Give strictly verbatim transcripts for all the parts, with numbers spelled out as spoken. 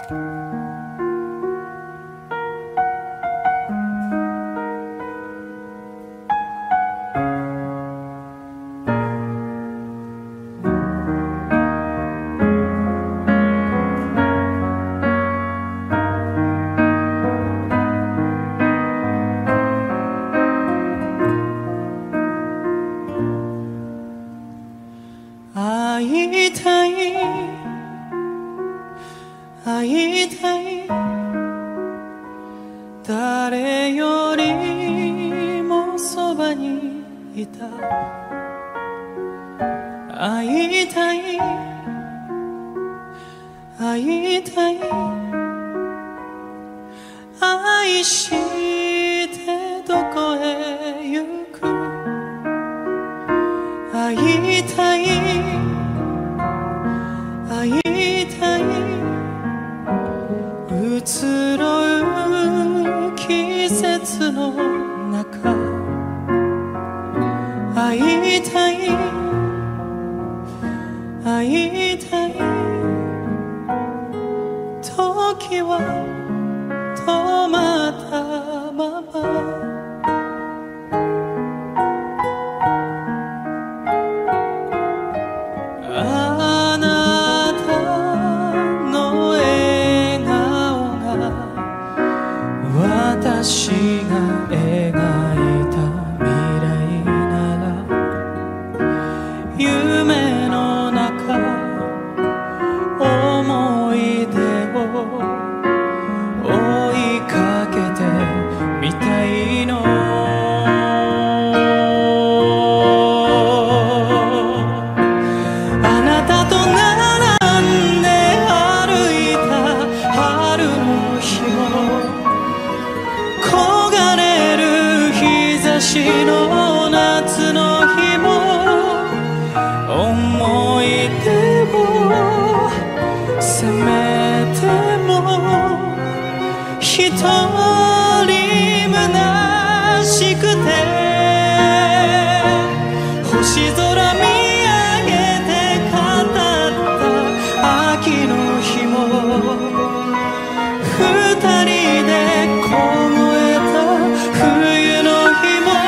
誰よりもそばにいた。会いたい会いたい、愛してどこへ行く。会いたい会いたい、移ろう季節の中。会いたい会いたい、時は止まったまま。あなたの笑顔が私が描いた未来なら、夢の中思い出を追いかけてみたいの。あなたと並んで歩いた春の日も、焦がれる日差しの夏の日も、思い出を責めても一人虚しくて、星空見上げて語った秋の日も、二人で凍えた冬の日も、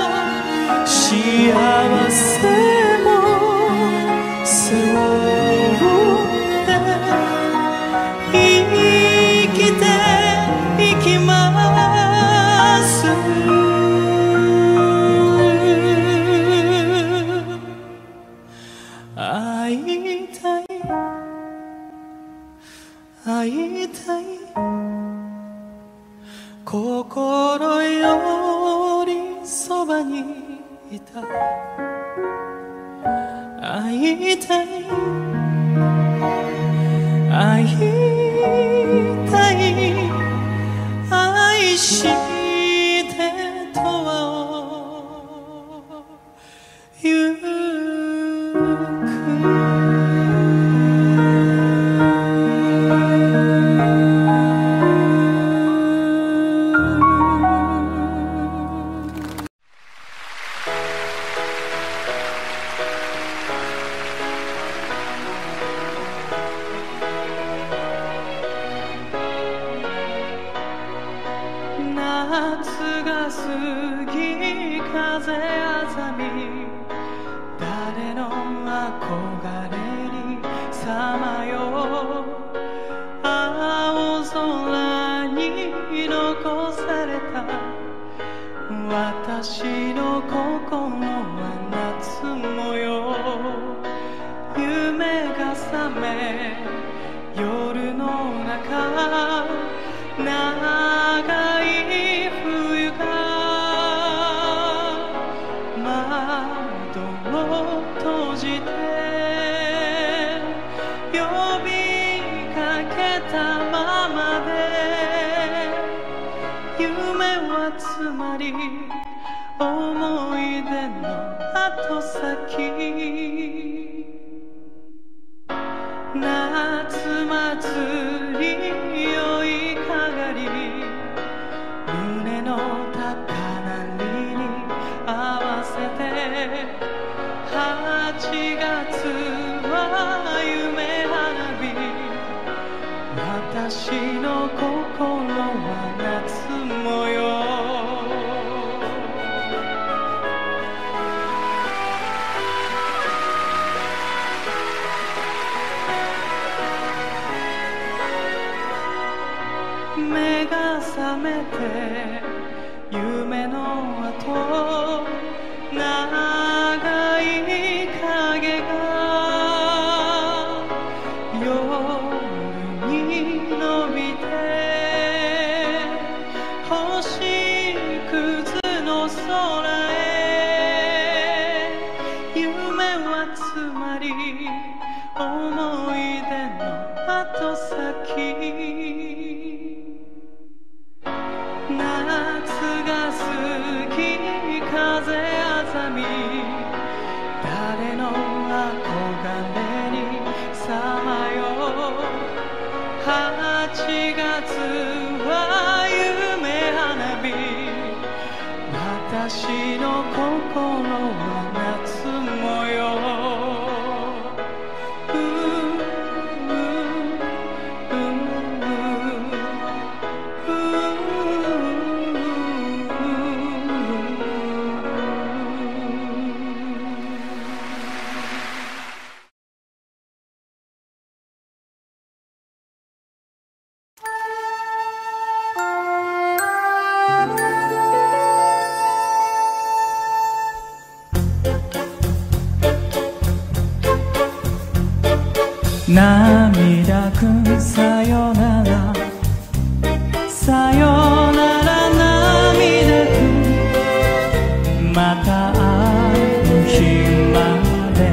幸せも背負って生きていきます。会いたい会いたい、心よりそばにいた。会いたい会いたい、愛してとはゆく。夏が過ぎ風あざみ、誰の憧れにさまよう。青空に残された私の心は夏模様。夢が覚め夜の中、長い冬が窓を閉じて呼びかけたままで、夢はつまり思い出の後先。夏祭り酔いかがり、胸の高鳴りに合わせて、はちがつは夢花火、 私の心は夏模様目が覚めて夢の後長い影が夜に伸びて星屑の空へ夢はつまり思い出の後先夏が過ぎ風あざみ誰の憧れにさまよはちがつは夢花火私の心は夏模様涙くんさよならさよなら涙くんまた会う日まで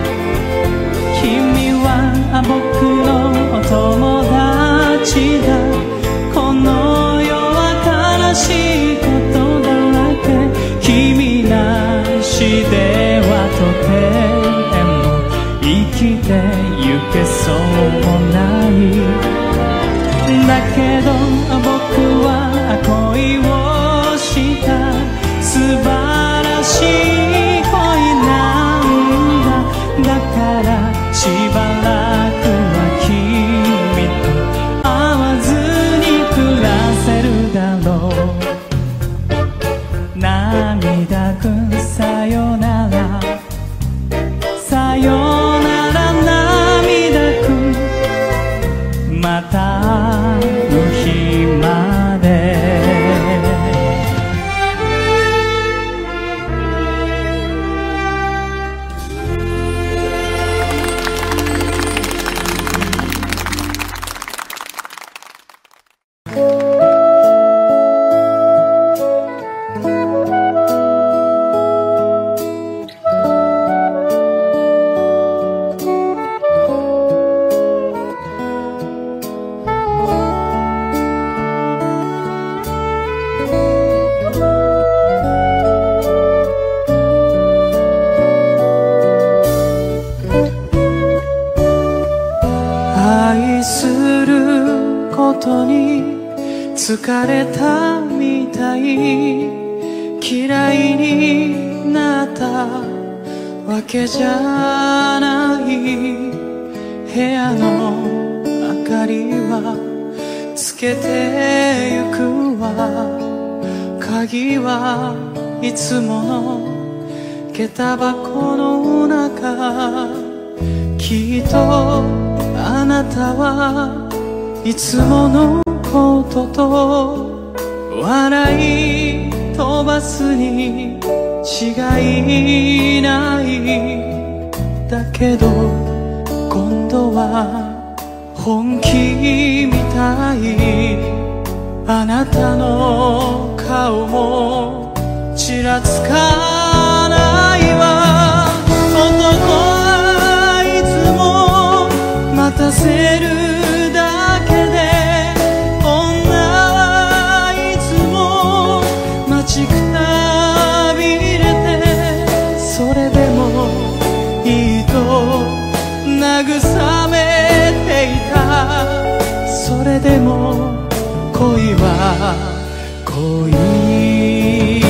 君は僕のお友達だこの世は悲しいことだらけ君なしではとても生きてゆけそうもないだけど僕は恋をした素晴らしい恋なんだだからしばらくは君と会わずに暮らせるだろう涙くんさよならさよなら涙くんまた会う日まで疲れたみたい嫌いになったわけじゃない部屋の明かりはつけてゆくわ鍵はいつもの下駄箱の中きっとあなたはいつものことと笑い飛ばすに違いないだけど今度は本気みたいあなたの顔もちらつかないわ男はいつも待たせるだけで待ちくたびれてそれでもいいと慰めていたそれでも恋は恋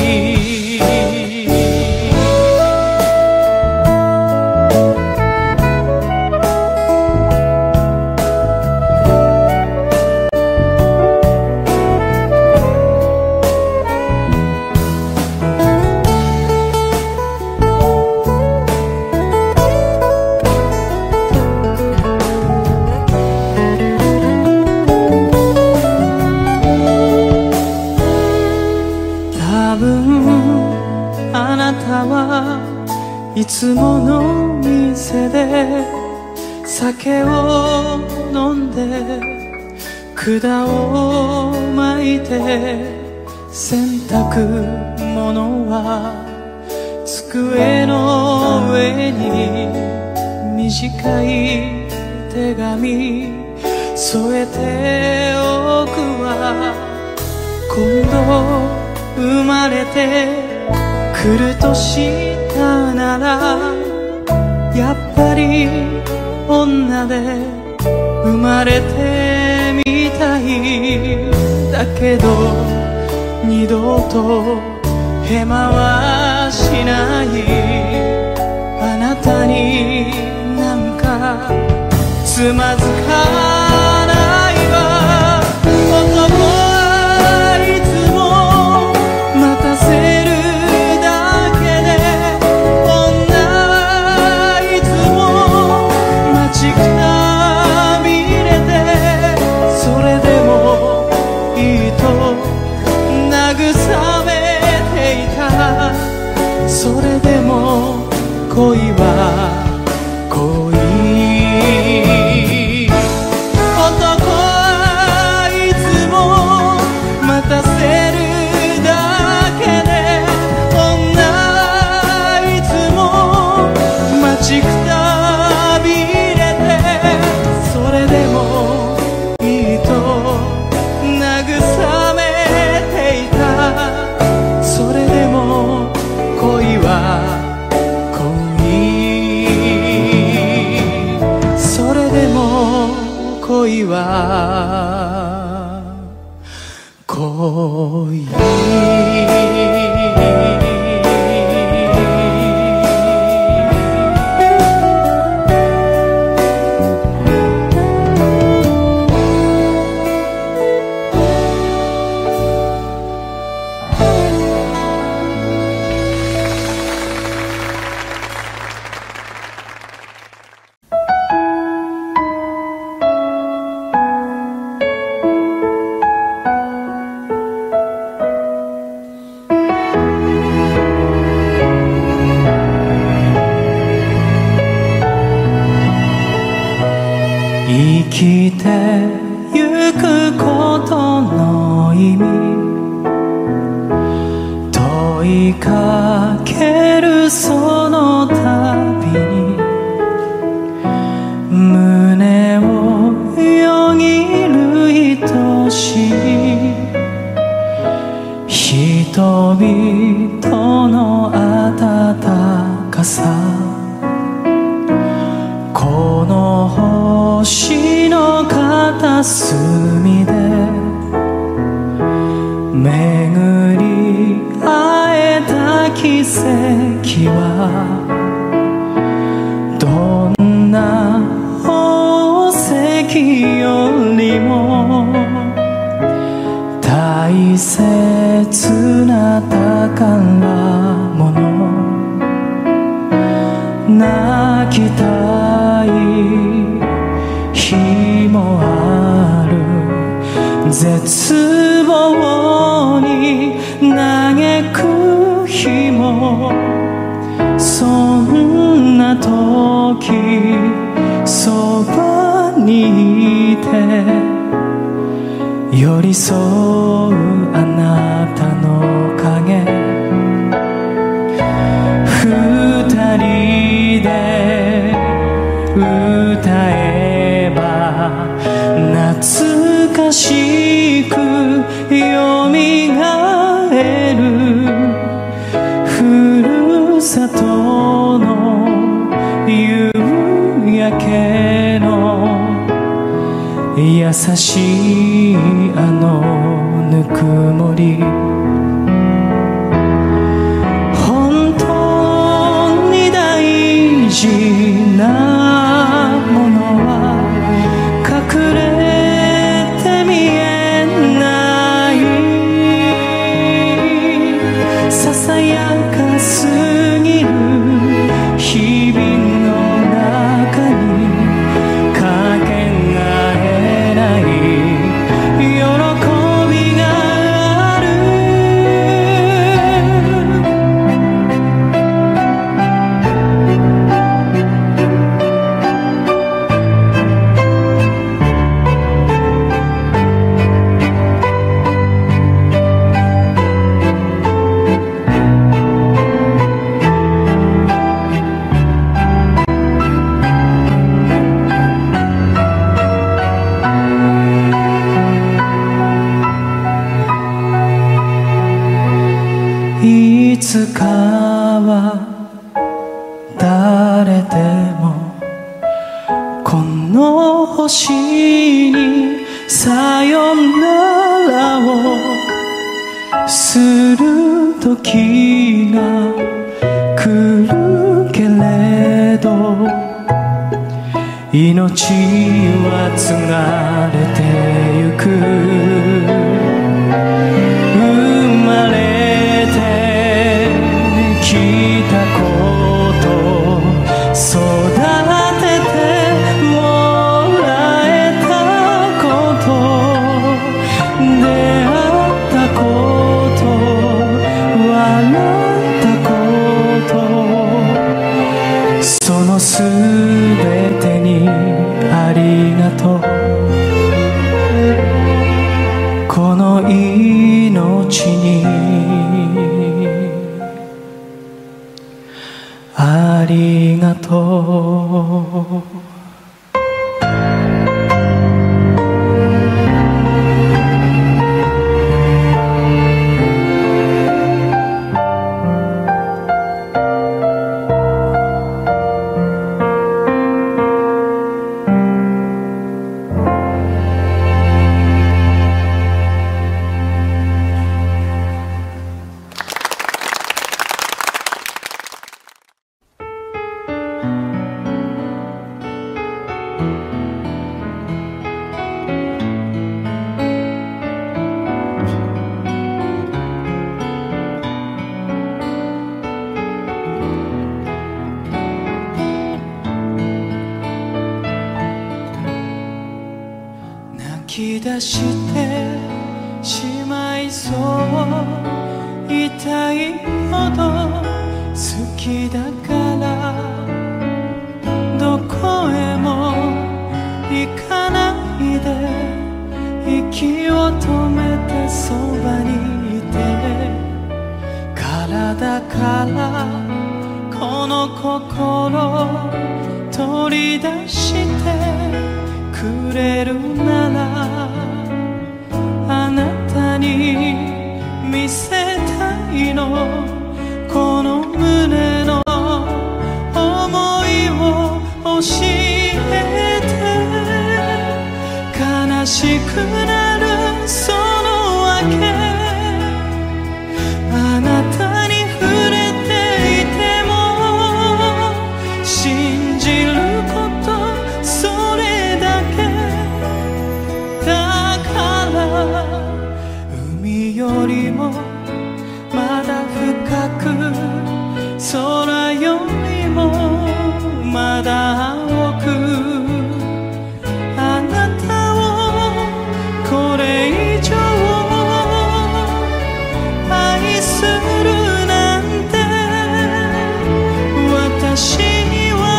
いつもの店で酒を飲んで管を巻いて洗濯物は机の上に短い手紙添えておくわ。今度生まれてくるとしたならやっぱり女で生まれてみたい。だけど二度とヘマはしない。あなたになんかつまずかないわ。男はいつも待たせるだけで、女はいつも待ちくたびれて、それでもいいと慰めていた。それでも恋は恋。男はいつも待たせるだけで、女はいつも待ちくたびれて、それでもいいと慰めていた。それでも恋は恋は恋。生きてゆくことの意味問いかけるその度に、胸をよぎる愛しい人々の温かさ。この星の片隅で巡り会えた奇跡は、どんな宝石よりも大切な宝物。泣きたい日もある、絶望に嘆く日も。そんな時そばにいて寄り添うあなたの影。二人で歌えば懐かしくよみがえる、ふるさとの夕焼けの優しいあのぬくもり。本当に大事なものは隠れて見えない。ささやかすぎる日々の中にかけがえない喜びがある。 つかは誰でもこの星にさよならをする時が来るけれど、命は継がれてゆく。生まれてきたこと育ててもらえたこと出会ったこと笑ったことそのすべてにありがとう。この命にありがとう。泣き出してしまいそう痛いほど好きだからどこへも行かないで息を止めてそばにいて体からこの心取り出してくれるならあなたに見せたいのこの胸の想いを教えて悲しくなるその訳あなたに触れていても信じることそれだけだから海よりもまだ深く空よりもまだ青くあなたをこれ以上愛するなんて私には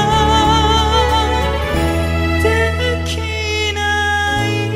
できない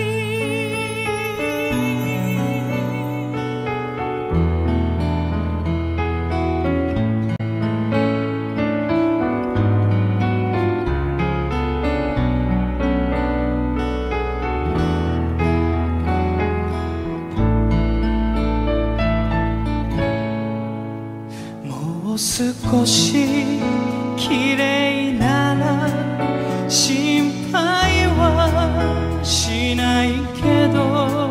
もう少し綺麗なら心配はしないけど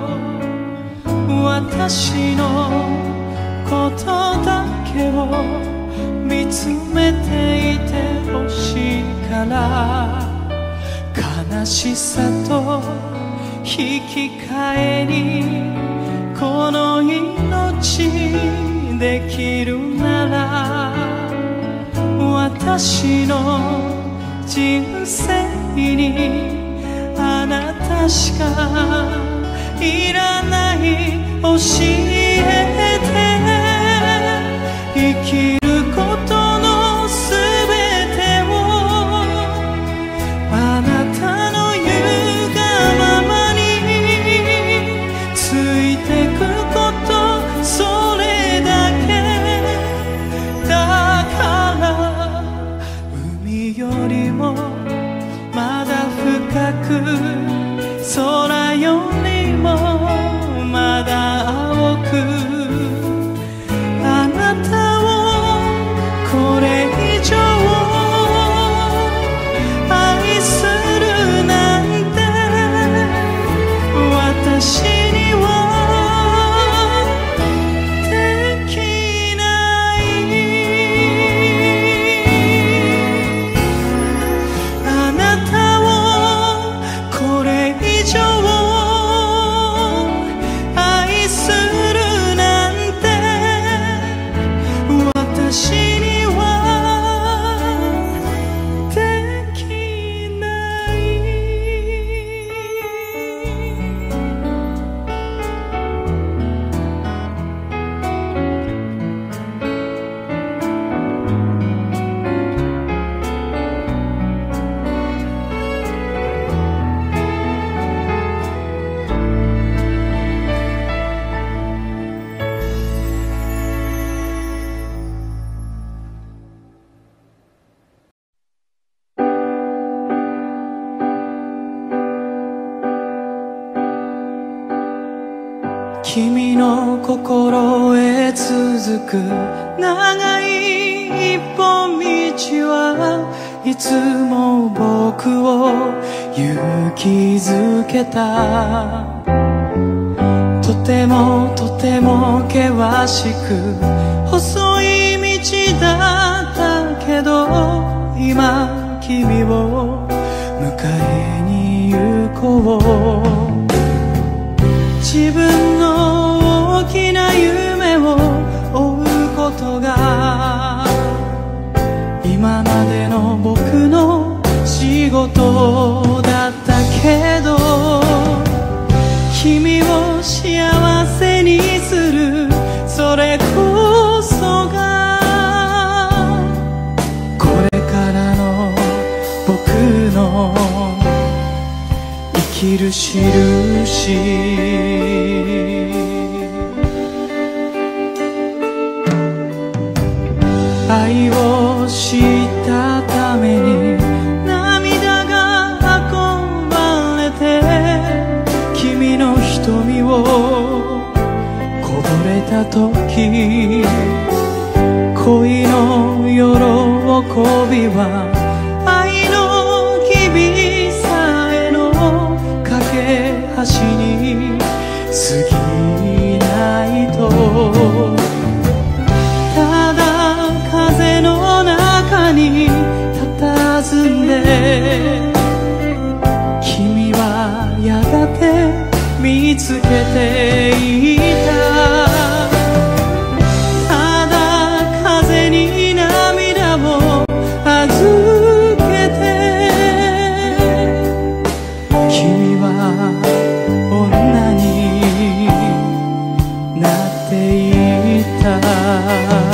私のことだけを見つめていてほしいから悲しさと引き換えにこの命できるなら私の人生にあなたしかいらない教えて生きることのすべてをあなたの言うがままについてくことそれだけだから海よりもまだ深く空よりもまだ青くあなた私にはできないあなたをこれ以上愛するなんて私にはできない君の心へ続く長い一本道はいつも僕を勇気づけたとてもとても険しく細い道だったけど今君を迎えに行こう自分の大きな夢を追うことが今までの僕の仕事だったけど君を幸せにするそれこそがこれからの僕の生きる印愛を知ったために涙が運ばれて君の瞳をこぼれた時恋の喜びは愛の日々さえの架け橋に過ぎないとただ風の中に佇んで君はやがて見つけていたただ風に涙を預けて君は女になっていた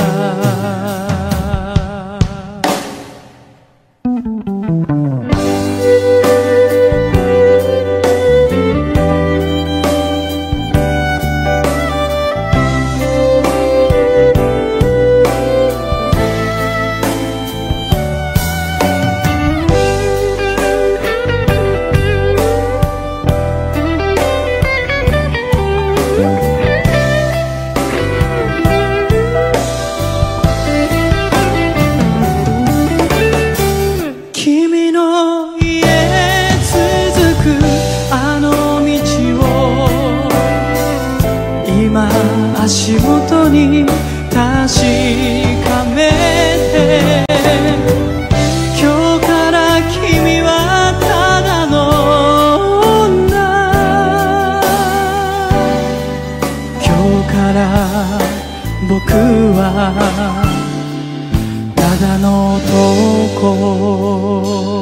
足元に確かめて今日から君はただの女今日から僕はただの男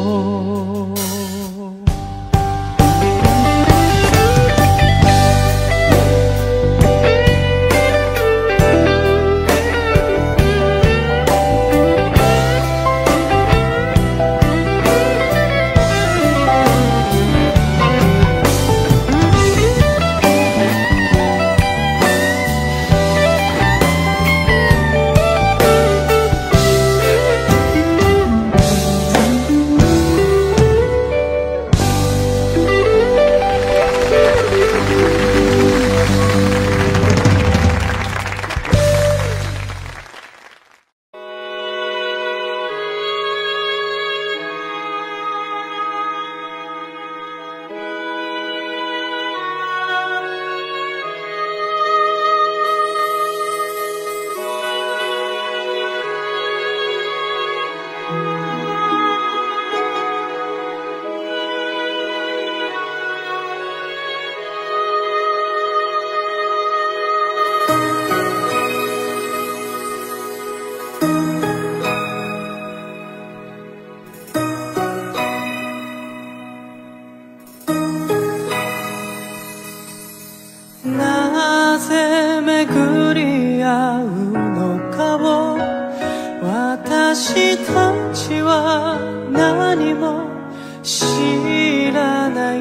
ちは何も知らない。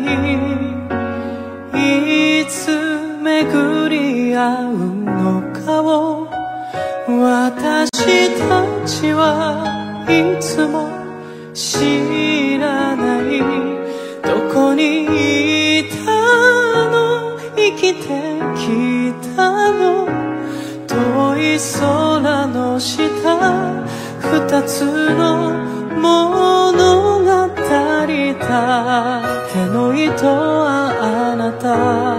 いつ巡り合うのかを私たちはいつも知らない。どこにいたの、生きてきたの、遠い空の下、二つの物語だ。手の糸はあなた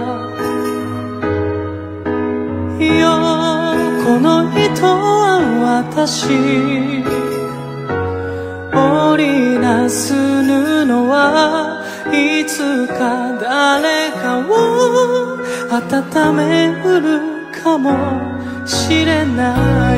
よ、この糸は私。織りなす布はいつか誰かを温めうるかもしれない。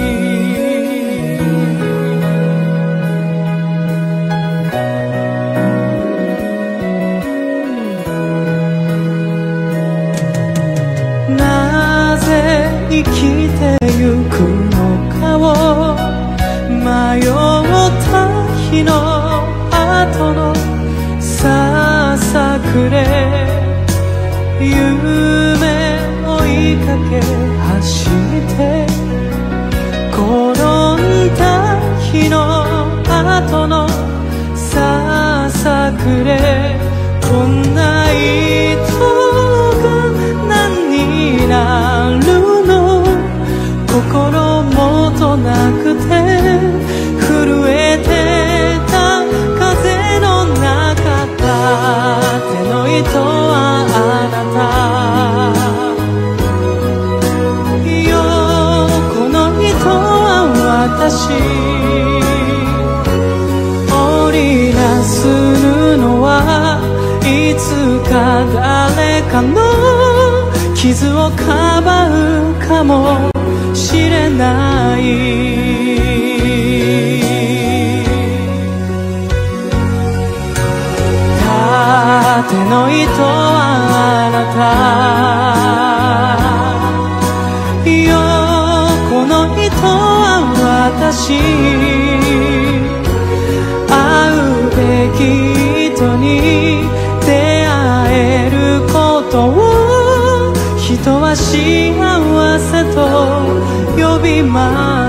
なぜ生きてゆくのかを迷った日の後のささくれ、夢追いかけ走って転んだ日の後のささくれ、こんな糸が何になるの、心もとなくて震えてた風の中だ。手の糸はあなたよ、この糸は私。織りなす布はいつか誰かの傷をかばうかもしれない。手の糸はあなたよ、この糸は私。会うべき人に出会えることを人は幸せと呼びます。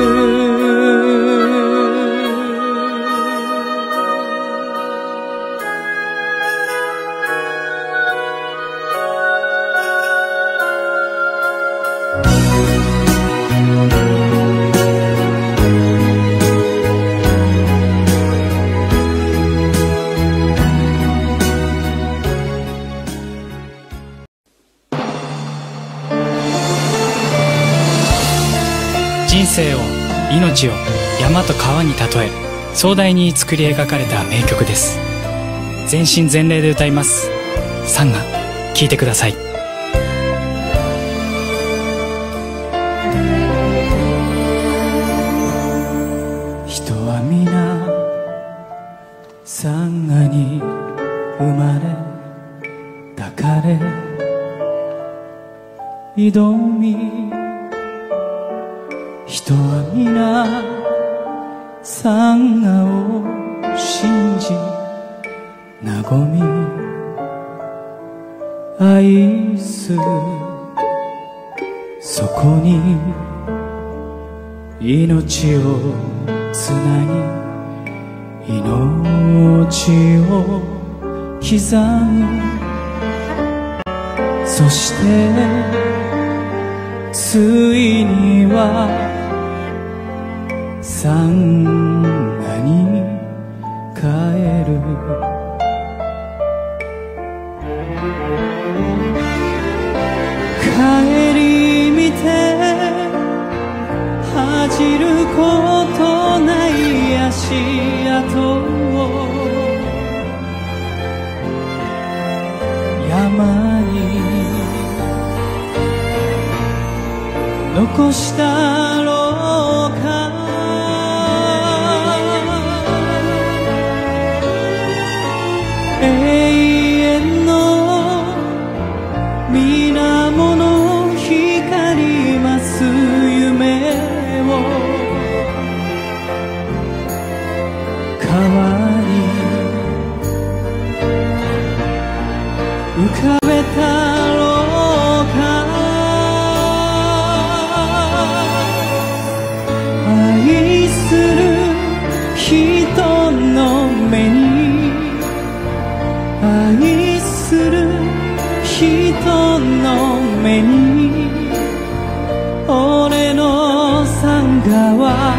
人生を、命を山と川に例え壮大に作り描かれた名曲です。全身全霊で歌います。サンガ、聴いてください。 人は皆サンガに生まれ抱かれ挑み、人は皆サンガを信じ和み愛す。そこに命をつなぎ命を刻む。そしてついにはサンガに帰る。帰り見て恥じることない足跡を山に残したろうか。永遠の水面の光ります夢を浮かべたろうか。愛する人の目に、愛する人の目に、俺の参加は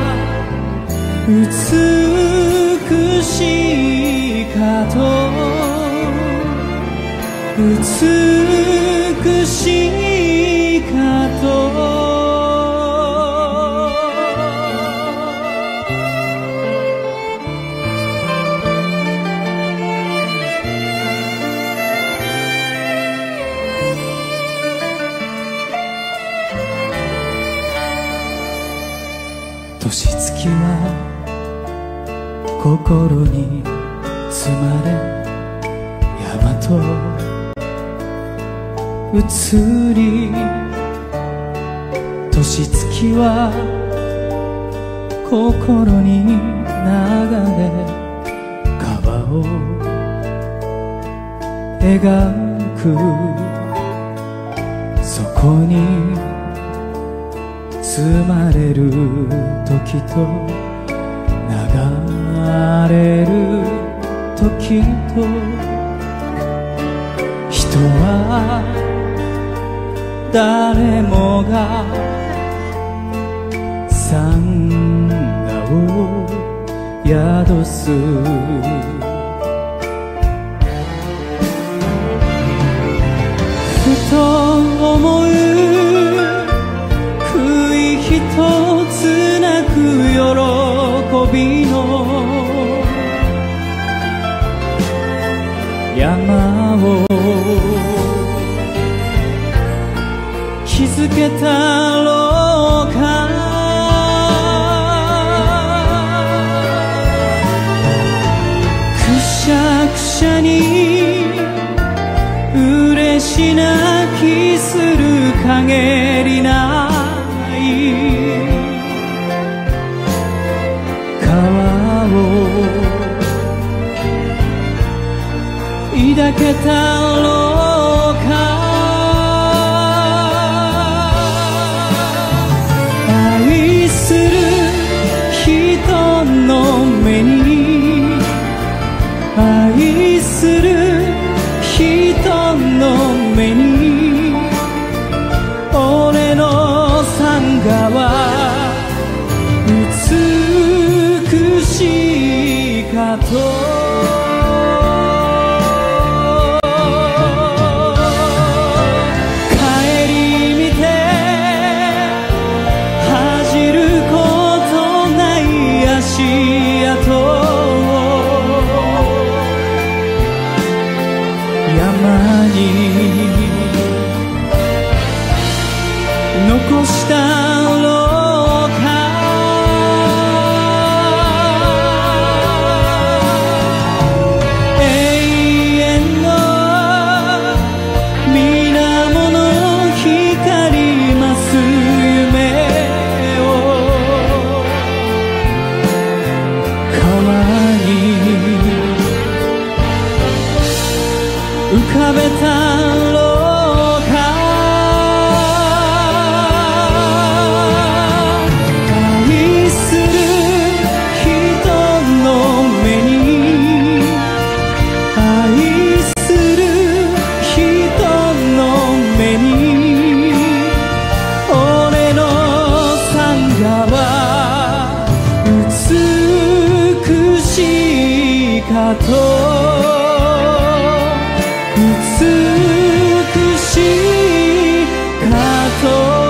美しいかと、美しいかと。年月は心に包まれ、山と移り、年月は心に流れ、川を描く。そこに包まれる時と流れる時と、人は誰もが賛歌を宿す。ふと思う一つなく喜びの山を築けたろうか。くしゃくしゃに嬉し泣きする陰りない川を抱けたろうか。愛する人の目に、愛する人の目に、俺の参加は美しいかと。帰り見て恥じることない足跡を山に残したろうか。永遠の水面の光ます夢を川に浮かべたろう。かと美しいかと。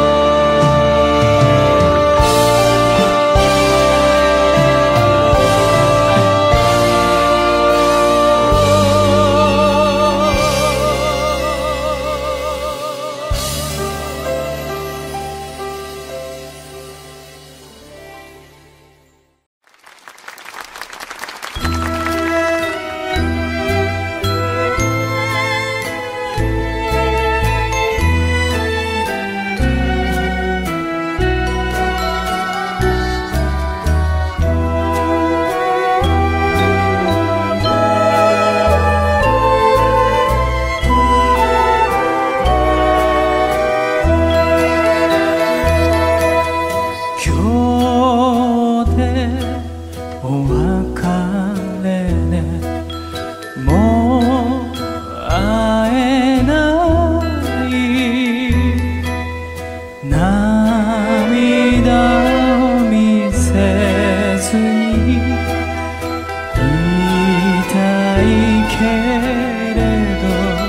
れど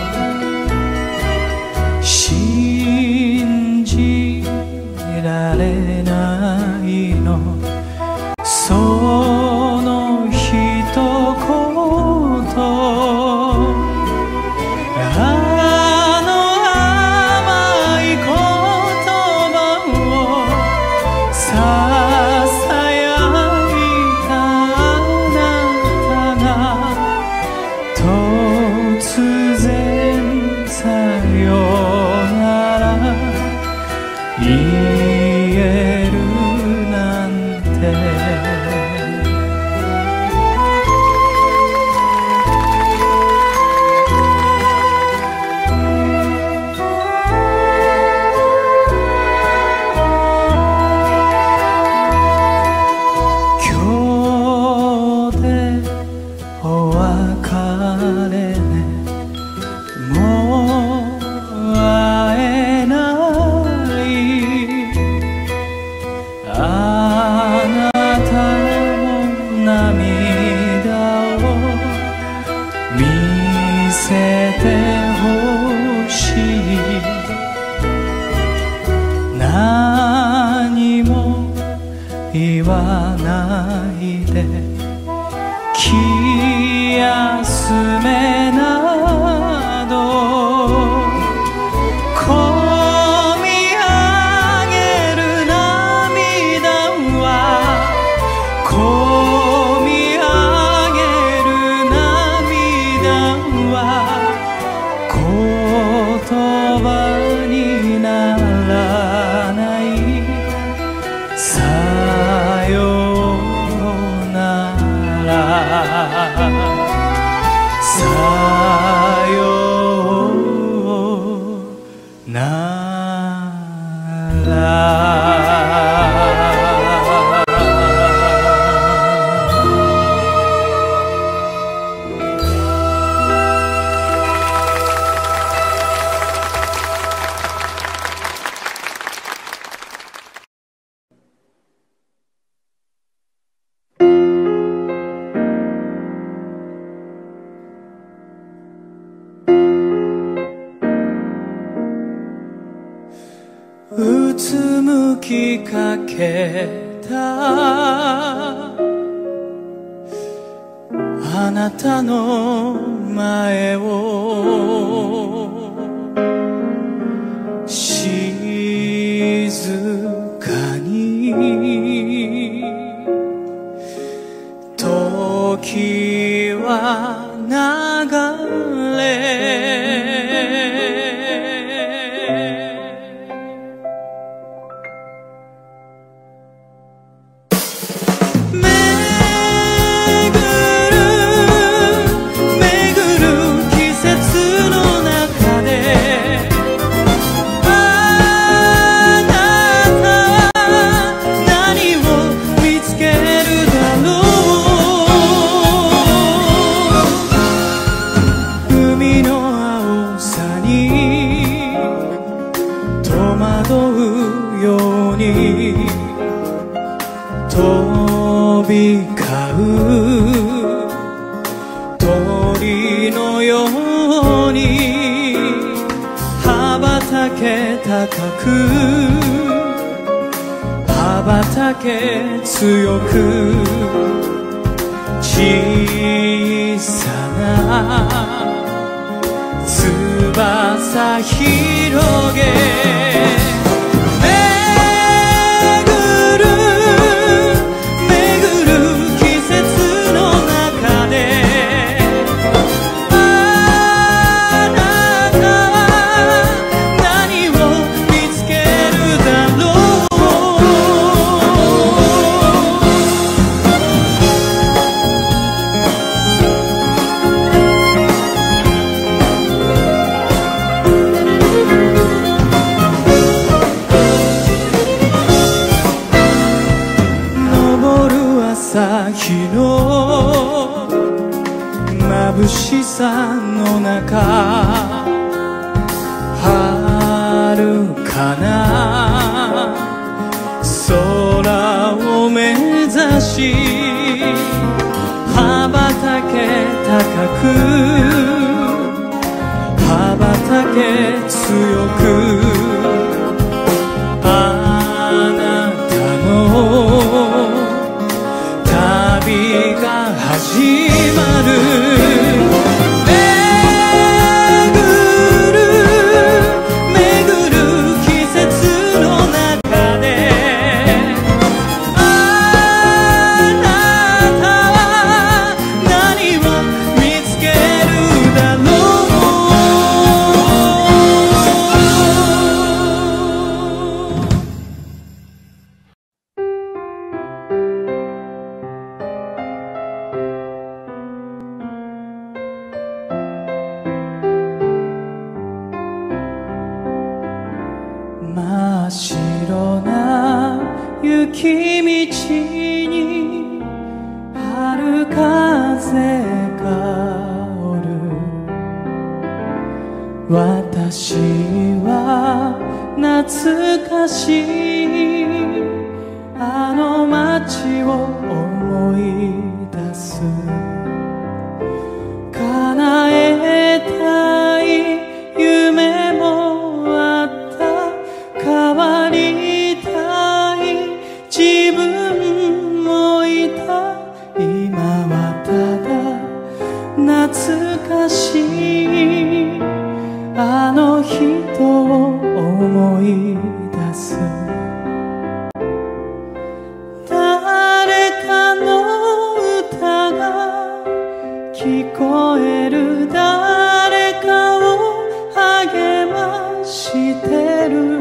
信じられないのその一言あの甘い言葉をささやいたあなたが突然さよなら言えるなんて何も言わないで気休めなどこみ上げる涙はこみ上げる涙は言葉にならないさようならさようならうつむきかけたあなたの前を静かに時は流れ飛び交う鳥のように羽ばたけ高く羽ばたけ強く小さな翼広げ朝日の眩しさの中遥かな空を目指し羽ばたけ高くけ強くあなたの旅が始まる真っ白な雪道に春風香る私は懐かしいあの街を思い出す叶えたい夢も変わりたい自分もいた今はただ懐かしいあの人を思い出す誰かの歌が聞こえる誰かを励ましてる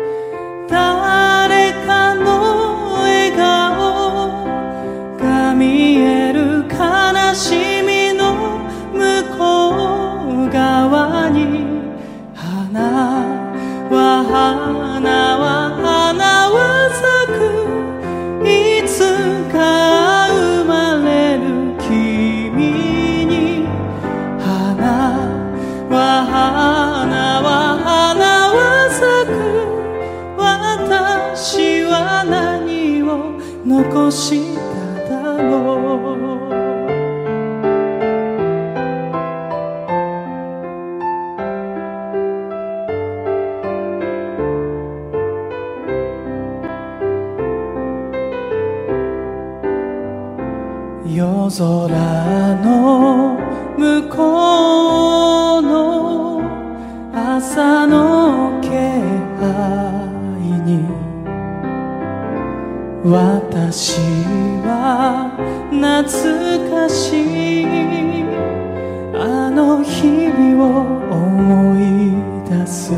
誰かの笑顔が見える悲しみの向こう側に花は花は花は咲くいつか生まれる君に花は花は花は咲く私は何を残しただろう夜空の向こうの朝の気配に私は懐かしいあの日々を思い出す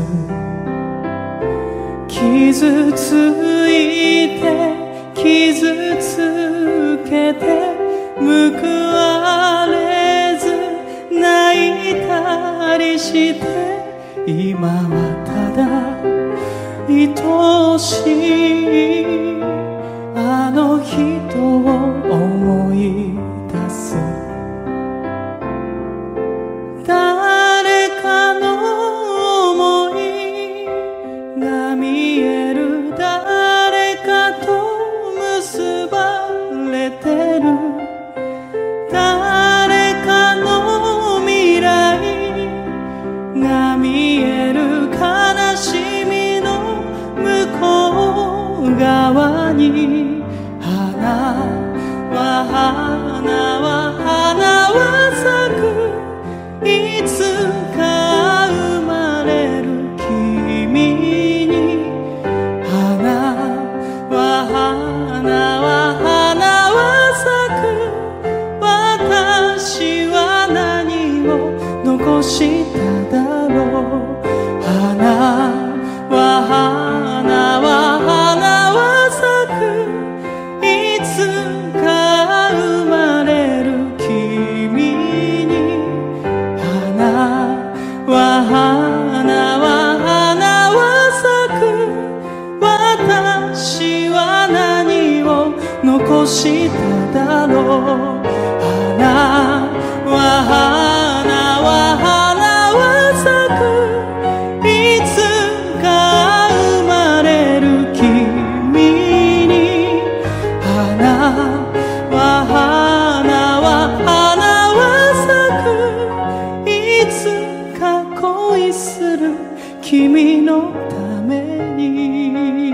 傷ついて傷つけて報われず泣いたりして今はただ愛しいあの人を思い出す誰かの想いが見える誰かと結ばれてる誰かの未来が見える悲しみの向こう側に花は花は花は咲くいつか生まれる君に花は花は花は咲く私は何を残しただろう花は花は花は咲くいつか生まれる君に花は花は花は咲く私は何を残しただろう花は花は花は咲くいつか生まれる君に花は花は花は咲くいつか恋する君のために。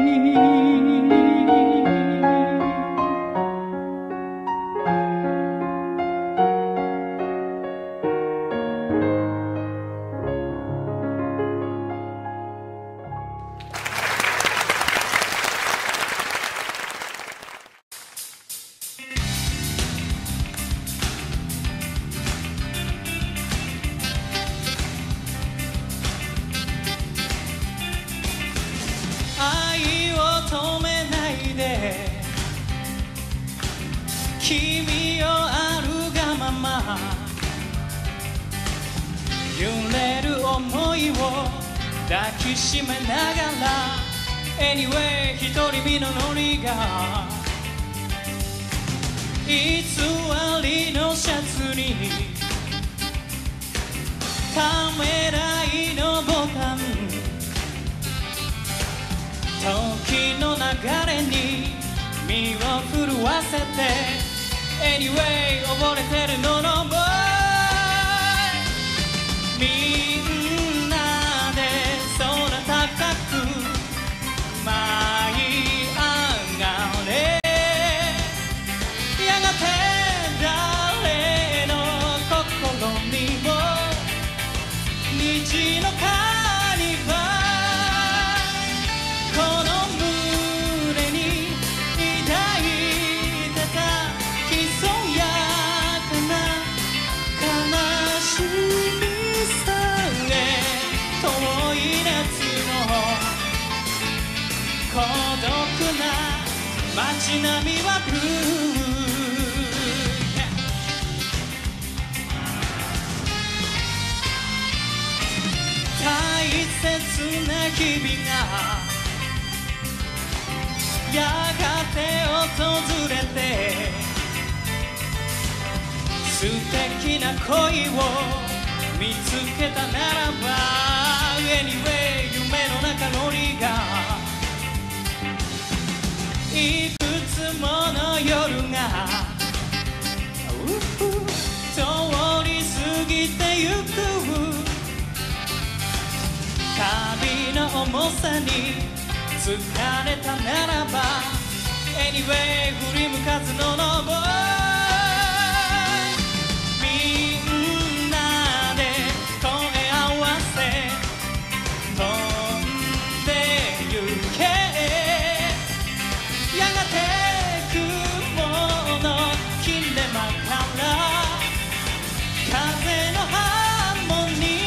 君をあるがまま揺れる想いを抱きしめながら Anyway 一人身のノリが偽りのシャツにためらいのボタン時の流れに身を震わせて Anyway 溺れてるのの Boy みんなで空高く舞い上がれやがて誰の心にも虹のカニバルこの胸に抱いてたひそやかな悲しみさえ遠い夏の孤独な街並みはブルー大切な日々がやがて訪れて素敵な恋を見つけたならば Anyway 夢の中のりがいくつもの夜が通り過ぎてゆく旅の重さに疲れたならば Anyway 振り向かずのの Boy みんなで声合わせ飛んでゆけやがて雲の切れ間から風のハーモニー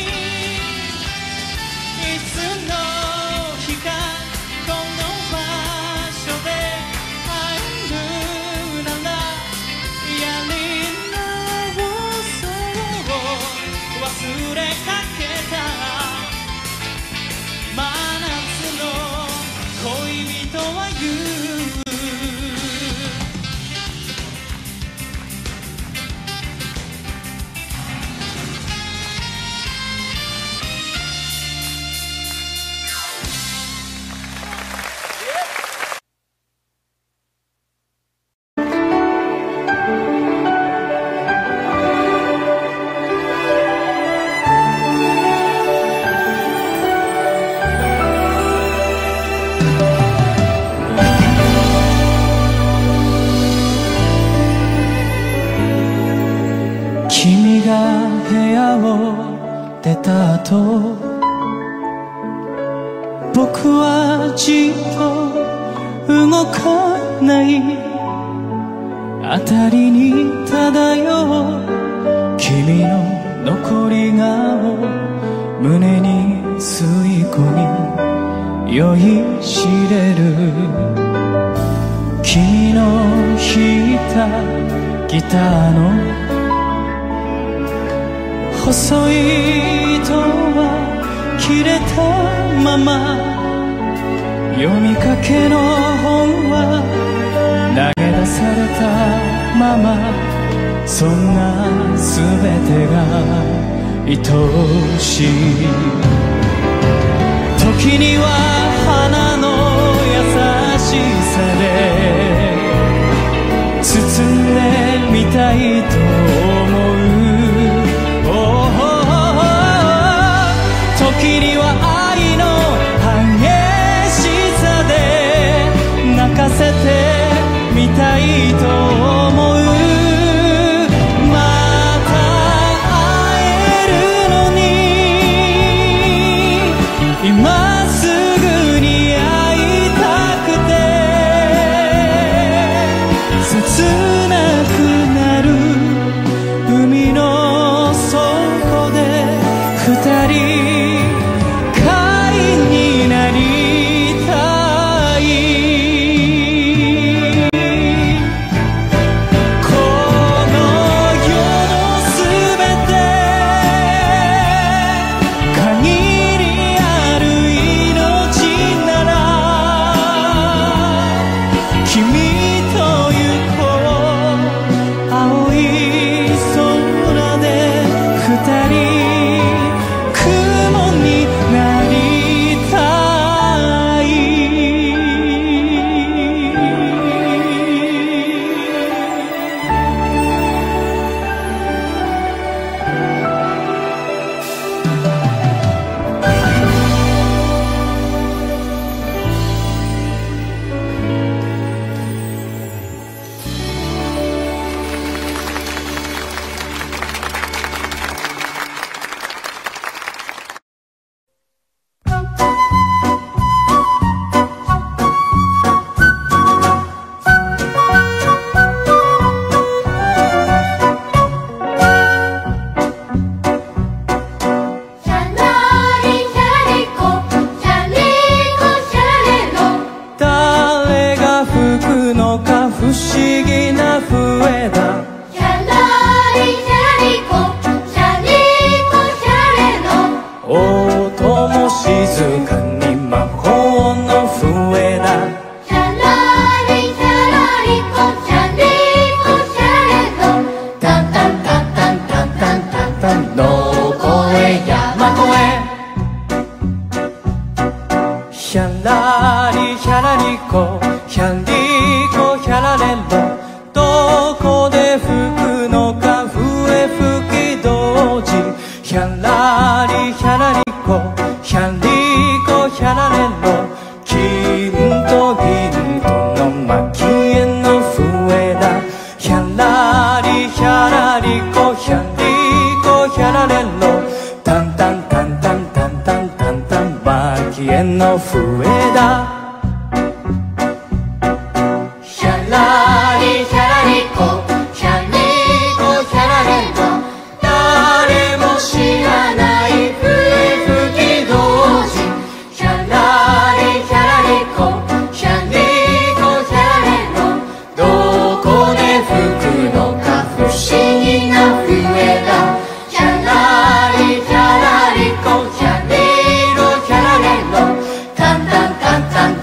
いつの日かこの場所で会えるならやり直そう忘れかけた真夏の恋人は言う君が部屋を出た後僕はじっと動かない辺りに漂う君の残り顔胸に吸い込み酔いしれる君の弾いたギターの細い糸は切れたまま読みかけの本は投げ出されたままそんな全てが愛しい時には花の優しさで包んでみたいと思う時には愛の今すぐに会いたくて切なくなる海の底で二人貝になりたいこの世のすべて限りある命なら君と行こう青い空で二人雲になりたい誰が吹くのか不思議な笛だ音も静かに魔法の笛だタンタンタンタンタンタンタンタンどこへ山越えヒャラリヒャラリコヒャリコヒャラレロどこで吹くのか笛吹き同時ヒャラリヒャラリコヒャリコヒャラレロ金と銀との蒔絵の笛だヒャラリヒャラリコヒャリコヒャラレロタンタンタンタンタンタンタンタン蒔絵の笛だヒャラリヒャラリコヒャリコヒャラレロ誰も知らない笛吹き同時ヒャラリヒャラリコヒャリコヒャラレロどこで吹くのか不思議な笛だヒャラリヒャラリコヒャリロヒャラレロタンタンタンタン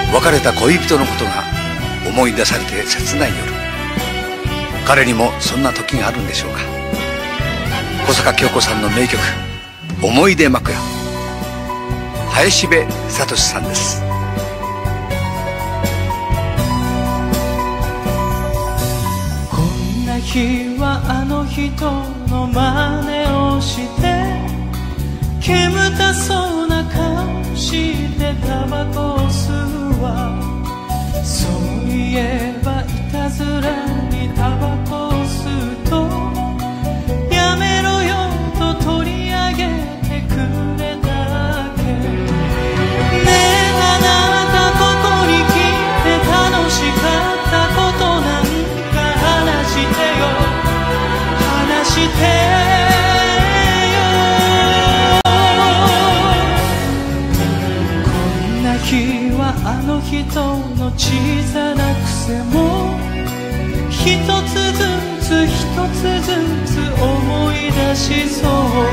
別れた恋人のことが思い出されて切ない夜、彼にもそんな時があるんでしょうか。小坂京子さんの名曲「思い出枕」、林部聡さんです。 こんな日はあの人の真似をして煙たそうな顔してタバコを吸うわ。そういえばいたずらにタバコを吸うとやめろよと取り上げてくれたっけ。ねえあなたここに来て楽しかったことなんか話してよ、話して日はあの人の小さな癖も一つずつ一つずつ思い出しそう。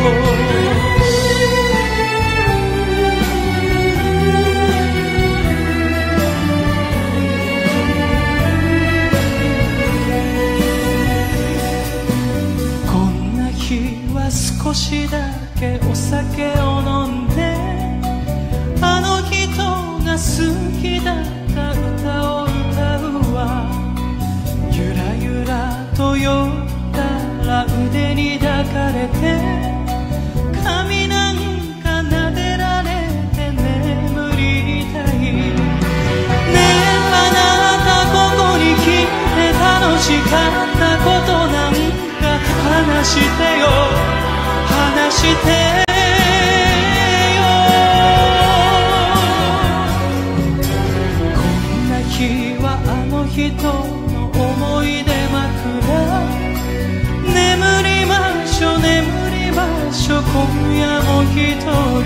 こんな日は少しだけお酒を飲んであの人が好きだった歌を歌うわ。ゆらゆらと酔ったら腕に抱かれて髪なんか撫でられて眠りたい。ねえあなたここに来て楽しかったことなんか話してよ、話して人の思い出枕、眠りましょ眠りましょ今夜も一人。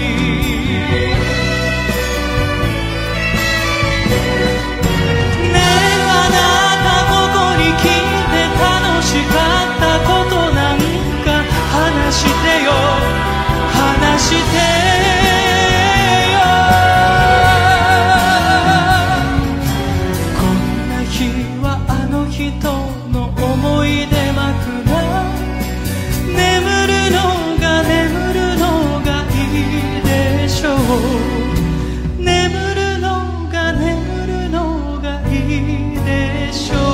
ねえあなたここに来て楽しかったことなんか話してよ、話して人の思い出枕、眠るのが眠るのがいいでしょう。眠るのが眠るのがいいでしょう。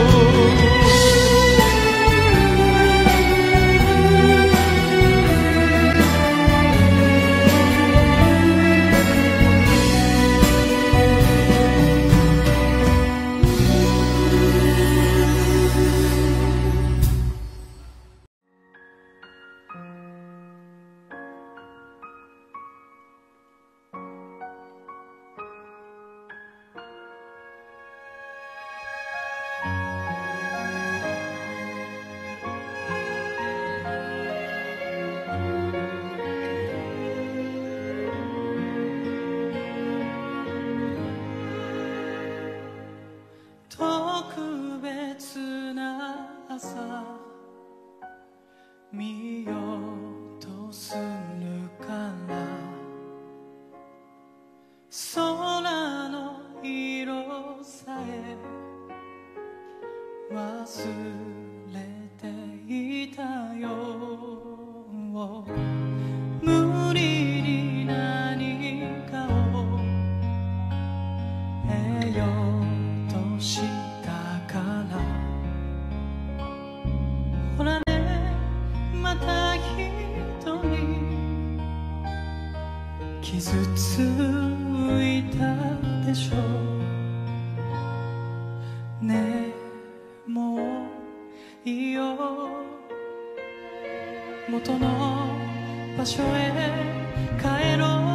特別な朝見ようとするから空の色さえ忘れていたよ。無理に何かを得ようとしたからほらねまた人に傷ついたでしょねえもういいよ元の場所へ帰ろう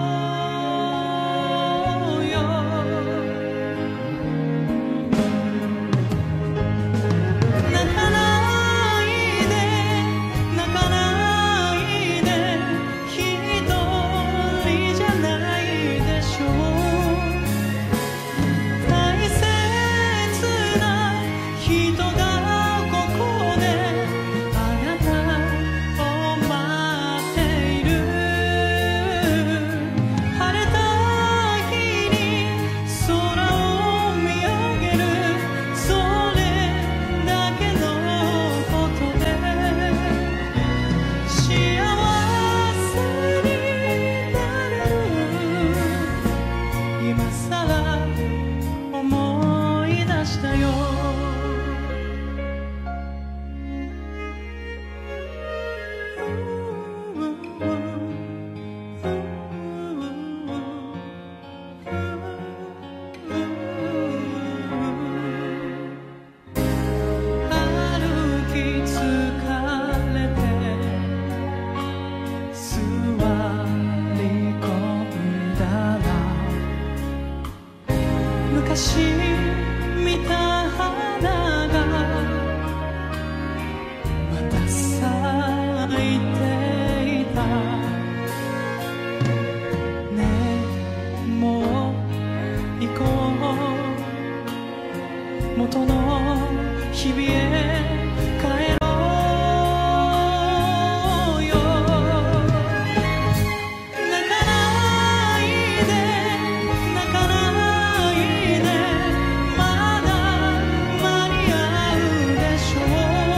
「 昔見た花がまた咲いていたねえもう行こう元の日々へ帰ろうよ泣かないで泣かないでまだ間に合うでしょう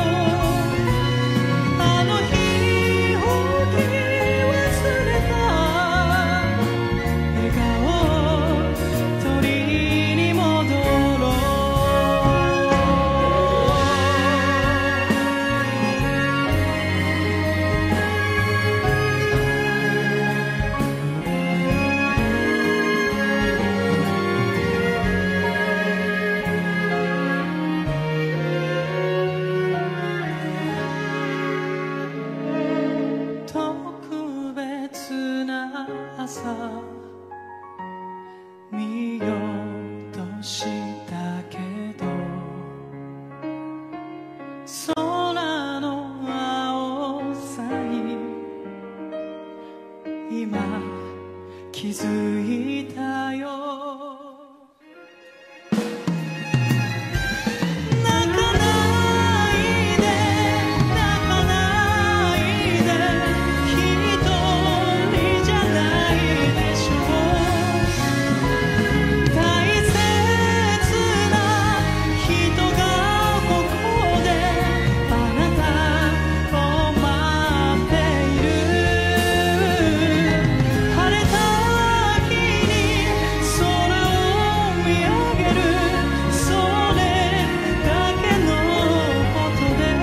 あの日置き忘れた笑顔取りに戻ろう特別な朝見ようとしたけど空の青さに今気づいたよ泣かないで泣かないで一人じゃないでしょ大切な人がここであなたを待っている晴れた日に空を見上げるそれだけのことで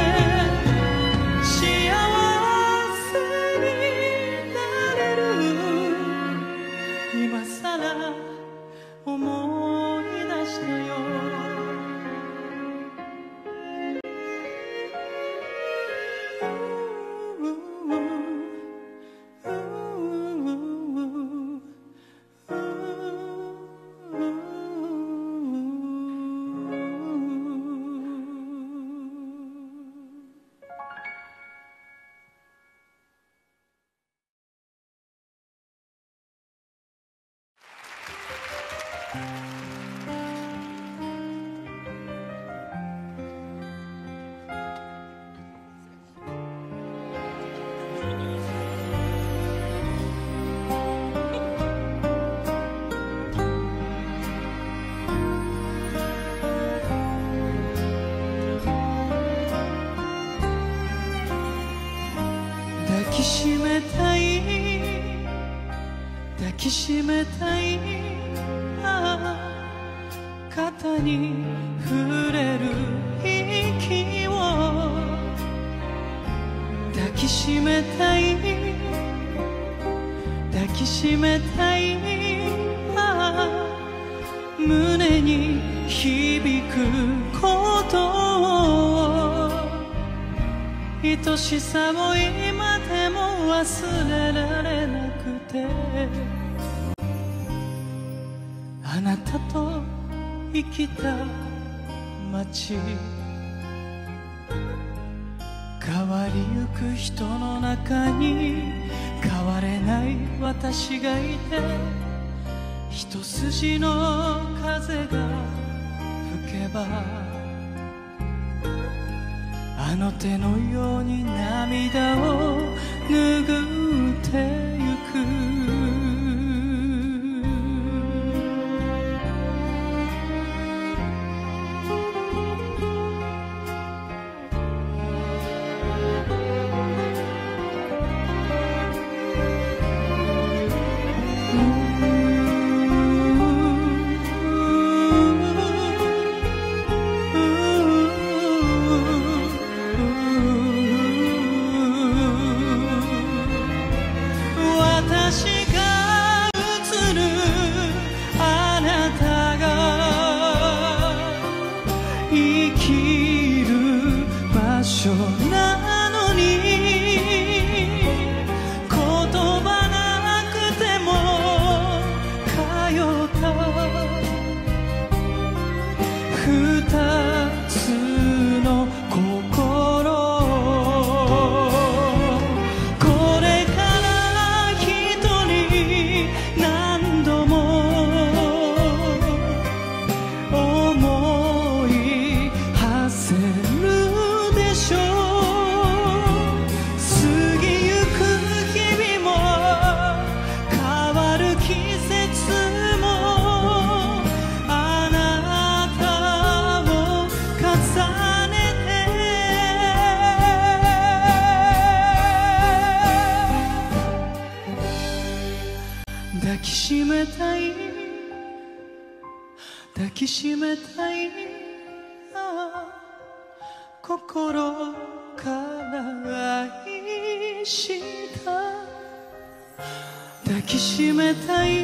幸せになれる今さら思い出したよ抱きしめたい抱きしめたいああ肩に触れる息を抱きしめたい抱きしめたいああ胸に響くことを愛しさを今でも忘れられなくてあなたと生きた街変わりゆく人の中に変われない私がいて一筋の風が吹けばあの手のように涙を拭ってゆく私たい抱きしめたい、ああ心から愛した抱きしめたい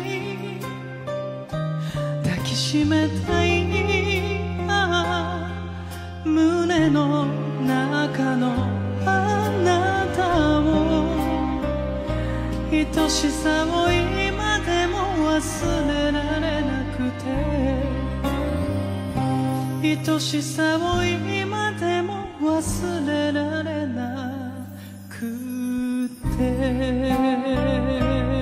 抱きしめたい、ああ胸の中のあなたを愛しさを今でも忘れられなくて愛しさを今でも忘れられなくて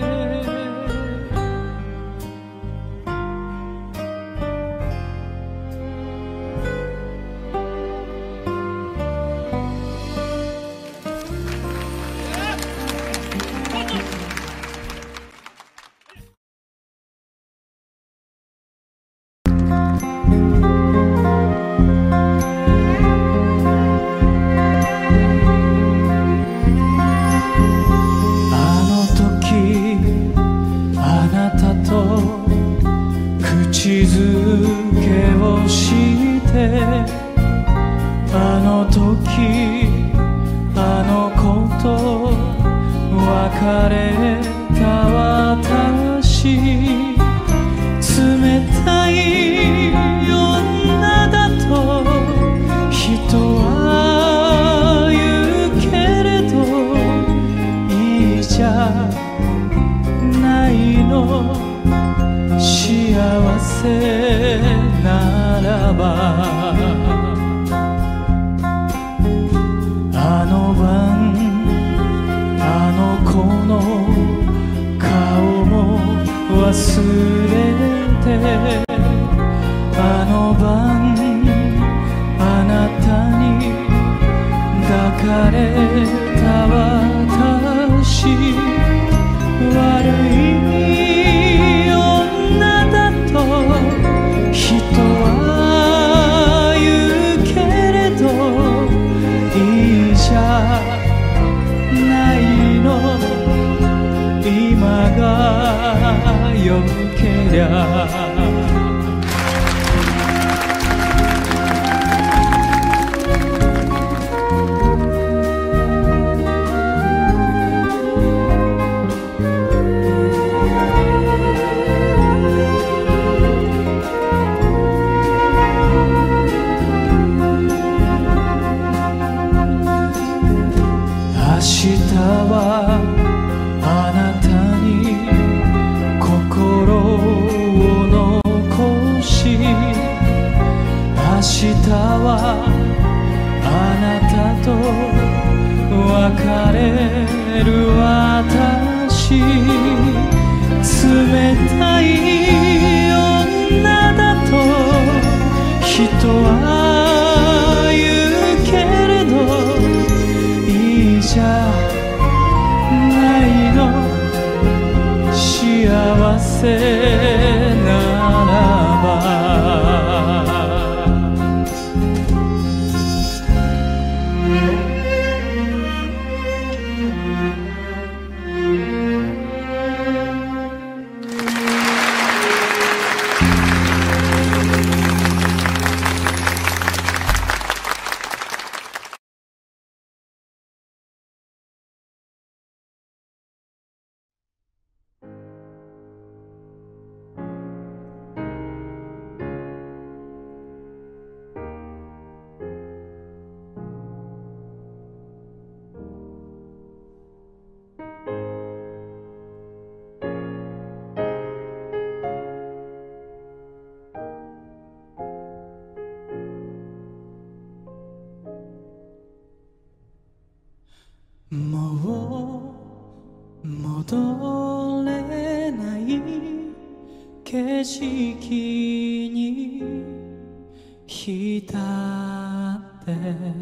もう戻れない景色に浸って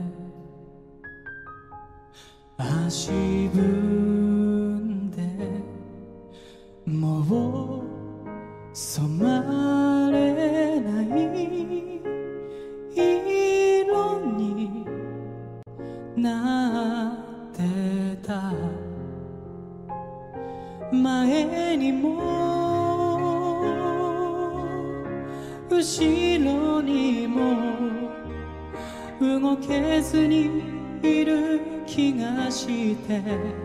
足踏んでもう染まれない色になってた前にも後ろにも動けずにいる気がして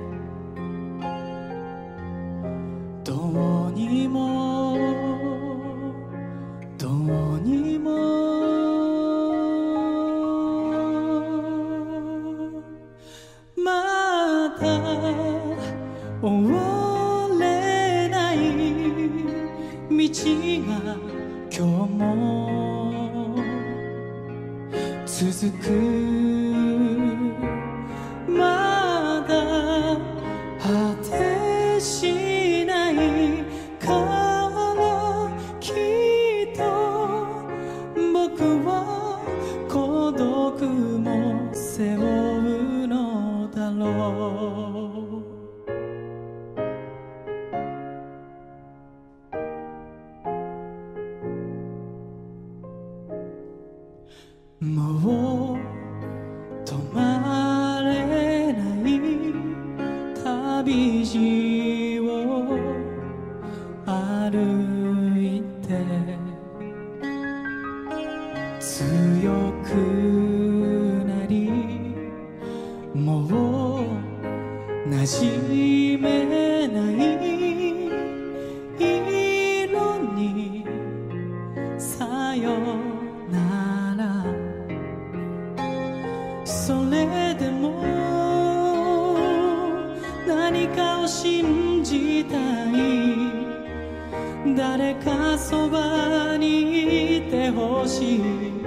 どうにもどうにもまだ終われない道が今日も続くまだ果てしないからきっと僕は孤独も背負うのだろうもう止まれない旅路を歩いて強くなりもう馴染めない色にさよならそれでも何かを信じたい誰かそばにいてほしい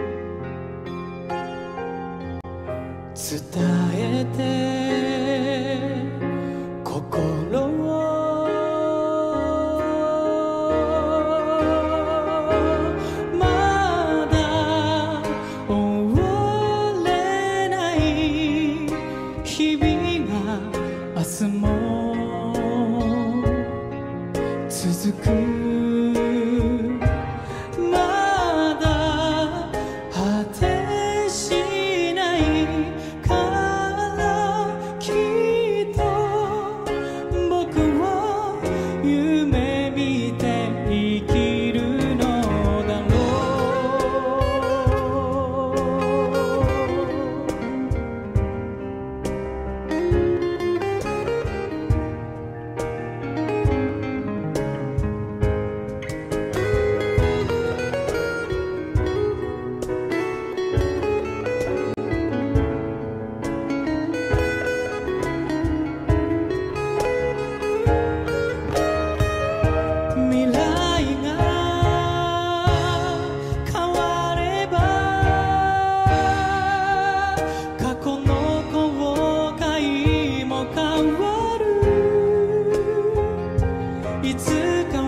伝えて心をまだ終われない日々が明日も続くまだ果てしないからきっと僕は夢見て生きるのだろ未来が変われば過去の後悔も変わるいつか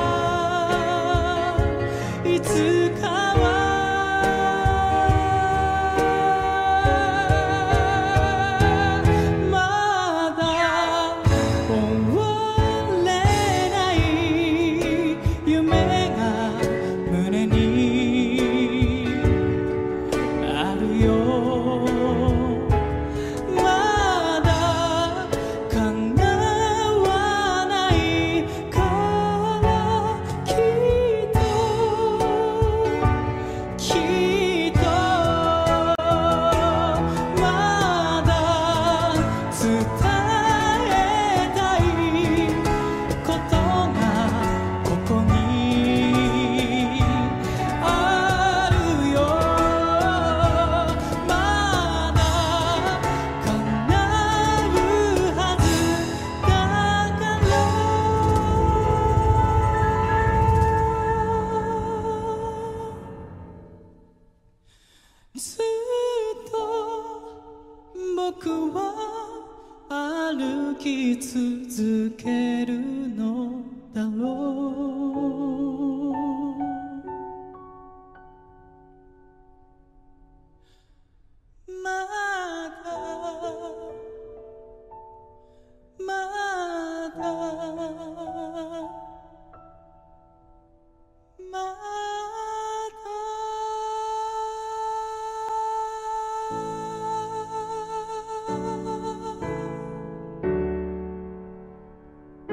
はいつかはまだ終われない夢が胸にあるよまだ叶わないからきっときっとまだ伝えたいことがここにあるよまだ叶うはずだからずっと僕は歩き続けるのだろうまだまだまだ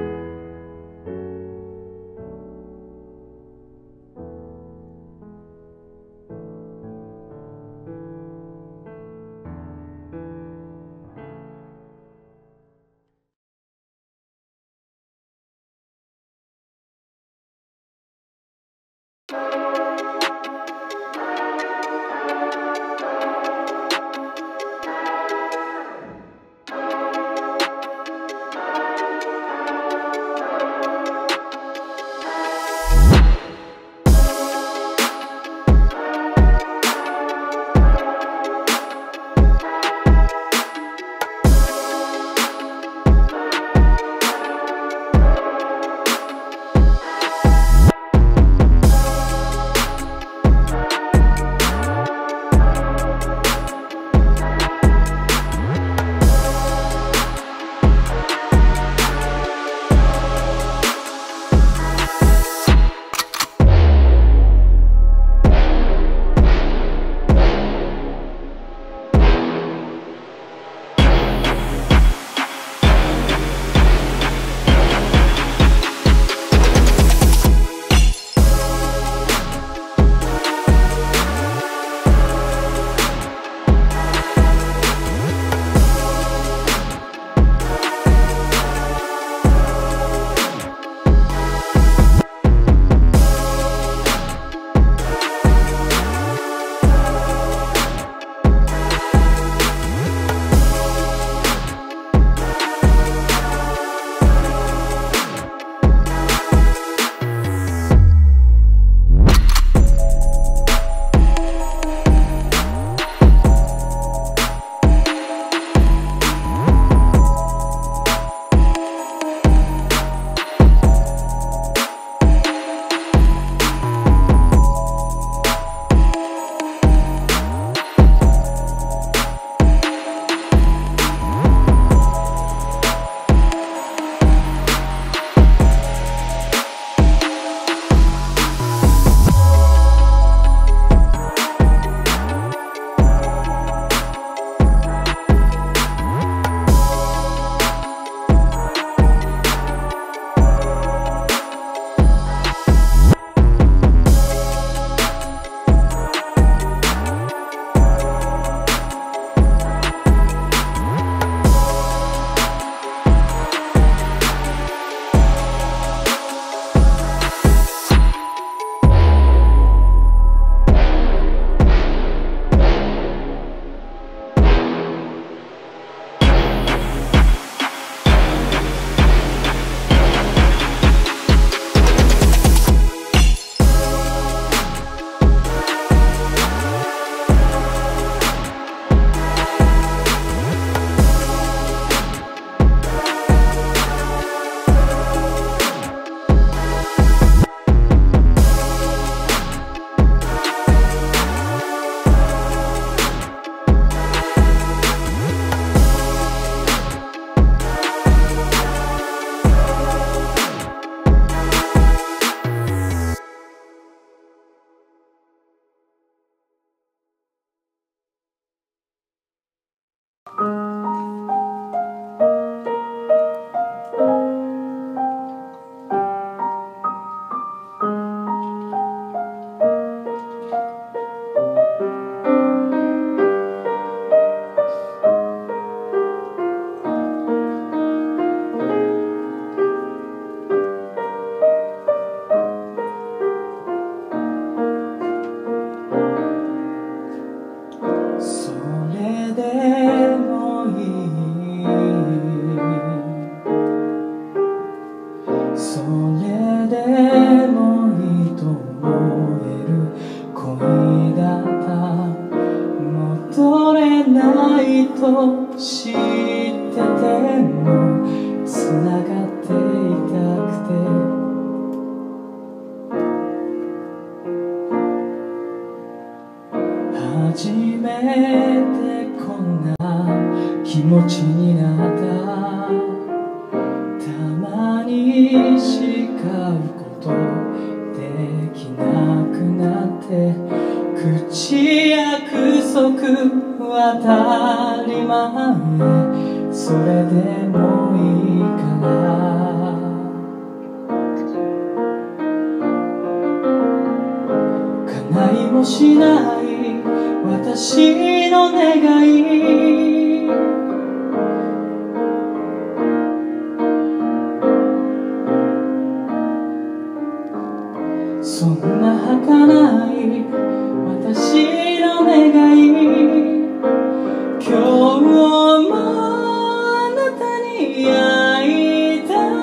そんな儚い私の願い、今日もあなたに会いたい。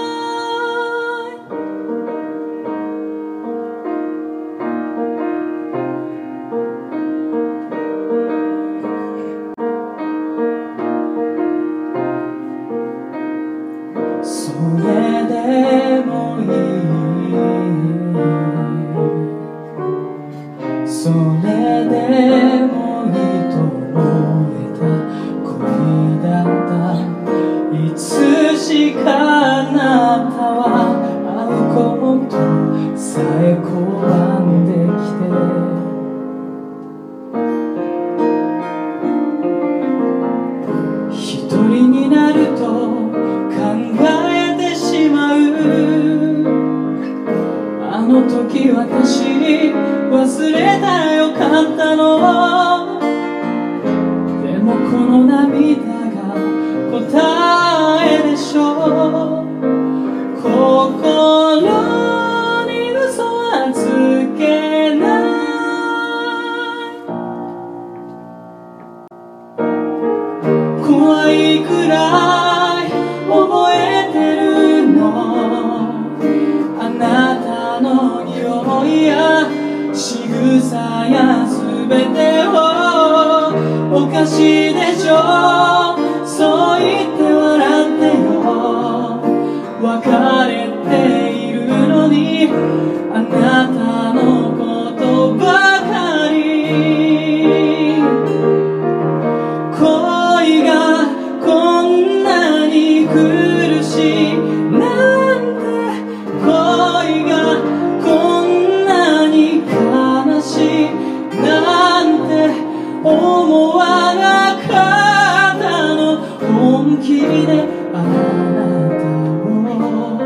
それでもいい、それでもいいと思えた恋だった。いつしかあなたは会うことさえ拒んできて、一人になると考えてしまう。あの時私忘れたらよかったの。でもこの涙が答えでしょう。心に嘘はつけない。怖いくらい覚えてるの、あなたの匂いや仕草やすべてを。おかしいでしょ、そう言って笑ってよ。別れているのにあなたのことばかり。恋がこんなに苦しいなんて、恋がこんなに悲しいなんて思わなかったの。本気であなたを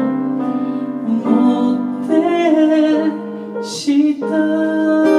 思ってした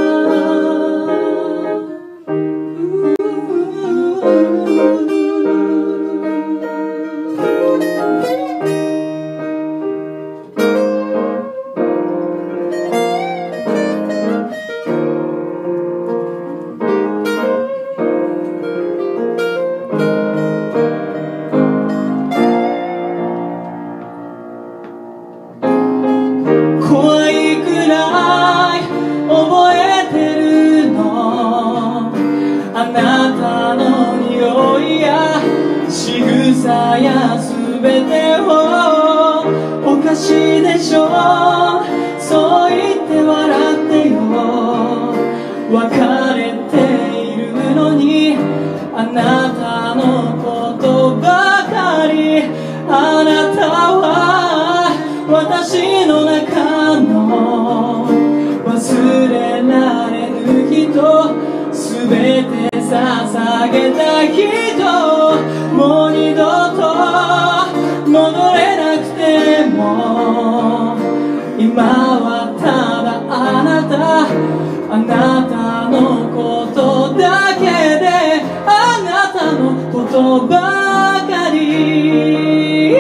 やすべてを。おかしいでしょ、そう言って笑ってよ。別れているのにあなたのことばかり。あなたは私の中の忘れられぬ人、すべて捧げた人。もう二度と戻れなくても、今はただあなた、あなたのことだけで、あなたのことばかり。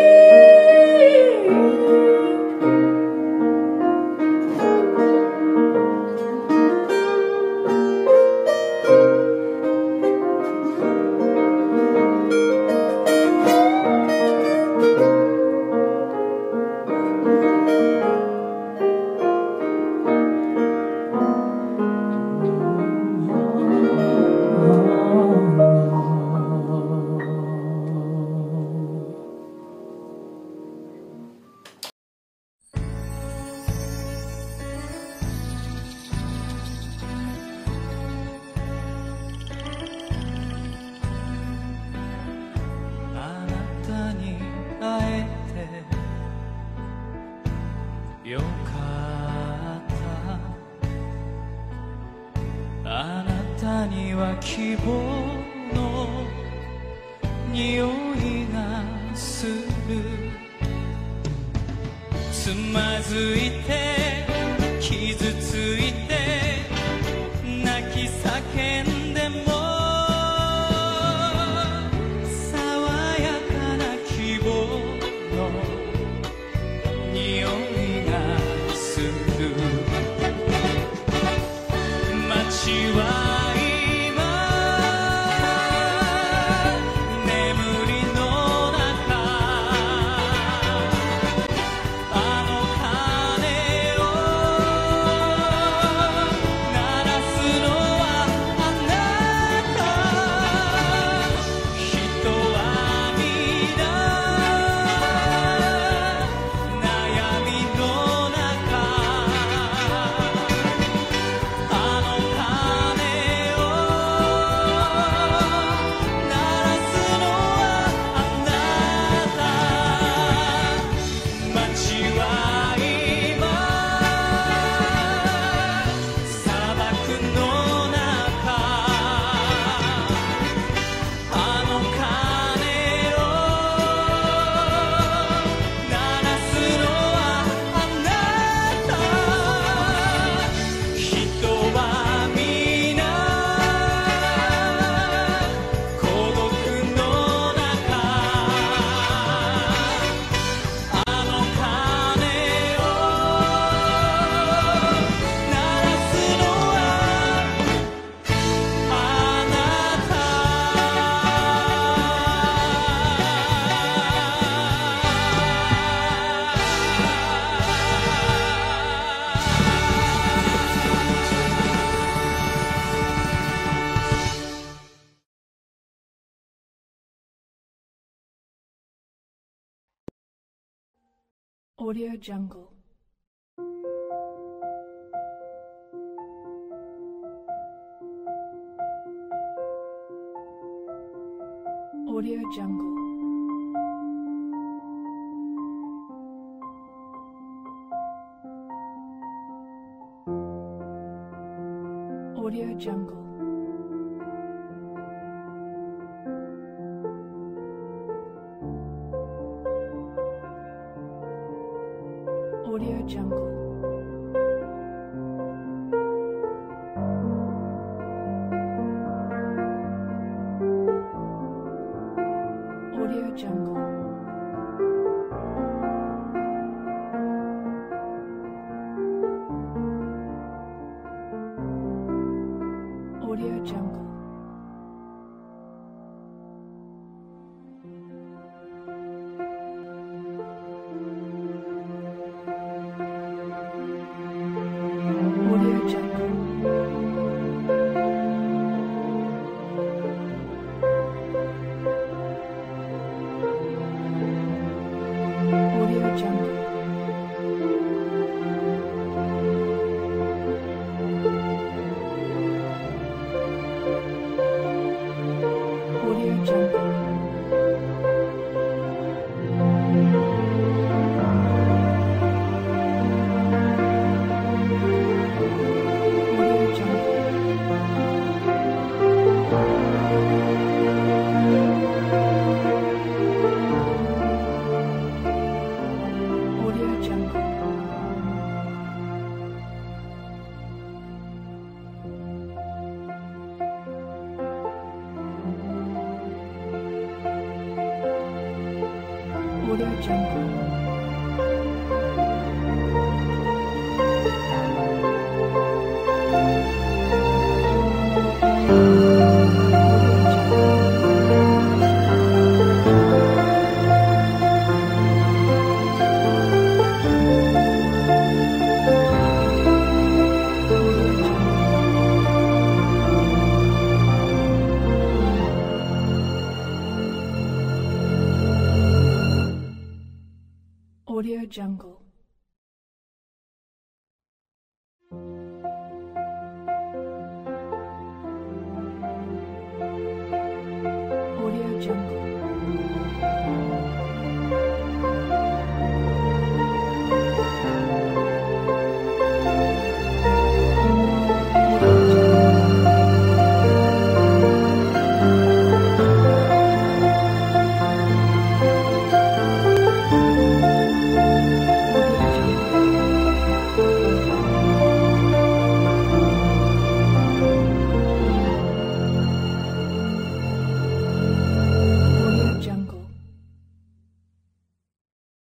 よかったあなたには希望の匂いがするつまずいて傷ついて泣き叫んでも爽やかな希望の匂いがする街は今眠りの中あの鐘を鳴らすのはあなた人は皆悩みの中あの鐘を鳴らすのはあなた街は今砂漠の中あの鐘を鳴らすのはあなた人は皆孤独の中あの鐘を鳴らすのはあなた Audio Jungle. Audio Jungle. Audio Jungle. Audio Jungle. Audio Jungle. Audio Jungle. Audio Jungle. Audio Jungle. Audio Jungle. Audio Jungle. Audio Jungle. Audio Jungle. Audio Jungle. Audio Jungle.